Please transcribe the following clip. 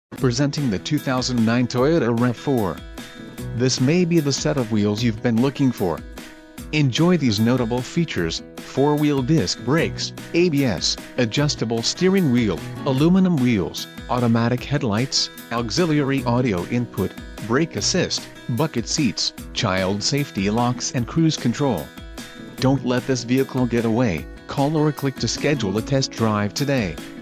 Presenting the 2009 Toyota RAV4. This may be the set of wheels you've been looking for. Enjoy these notable features: 4-wheel disc brakes, ABS, adjustable steering wheel, aluminum wheels, automatic headlights, auxiliary audio input, brake assist, bucket seats, child safety locks and cruise control. Don't let this vehicle get away. Call or click to schedule a test drive today.